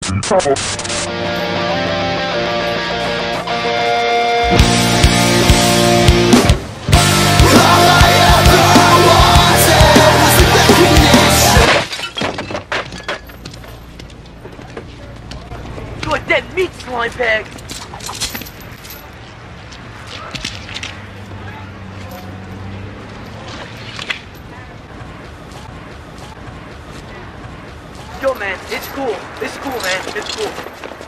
You a dead meat slime bag! Yo man, it's cool, man, it's cool.